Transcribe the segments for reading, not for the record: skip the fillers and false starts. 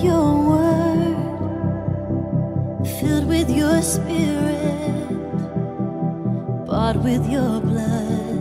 your word, filled with your spirit, bought with your blood.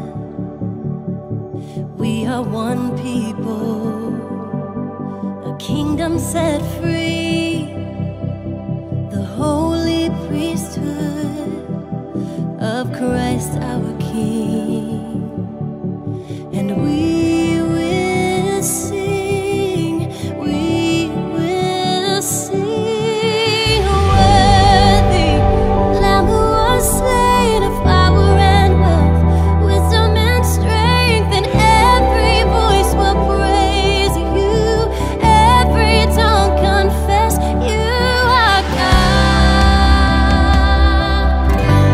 We are one people, a kingdom set free, the holy priesthood of Christ our King. And we will sing, we will sing, worthy Lamb who was slain of power and wealth, wisdom and strength, and every voice will praise you, every tongue confess you are God.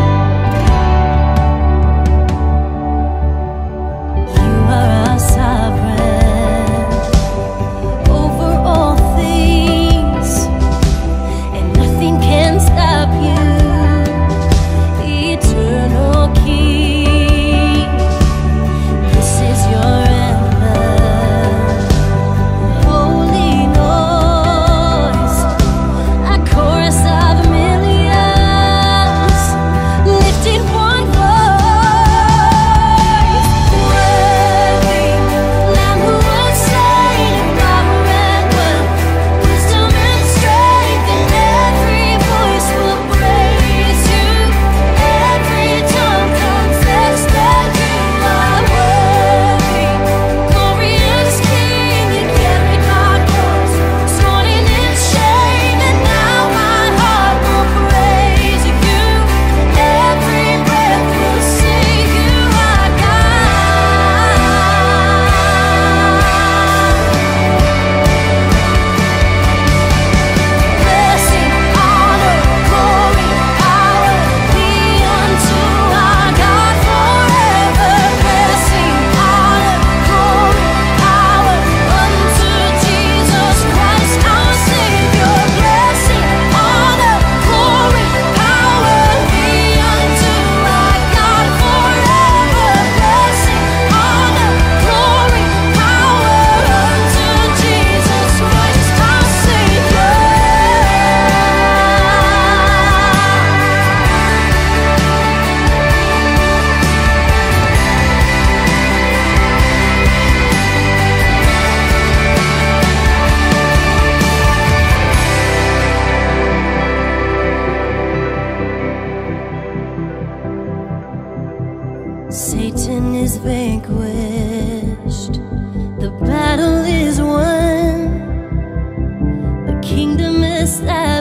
You are our sovereign over all things, and nothing can stop you, eternal King. This is your anthem, holy noise, a chorus of millions, lifting one voice. Worthy Lamb who was slain in power and wealth, wisdom and strength, and every voice will praise you, every tongue confess that you are worthy. Glorious King, you carried my cross, scorning its shame, and now my heart will praise you. Every breath will sing you are God. Blessing, honor, glory, power be unto our God forever. Blessing, honor, glory, power unto Jesus Christ our Savior. Blessing, honor, glory, power be unto our God forever. Blessing, honor, glory, power unto Jesus Christ our Savior. Satan is vanquished, the battle is won, the kingdom is established.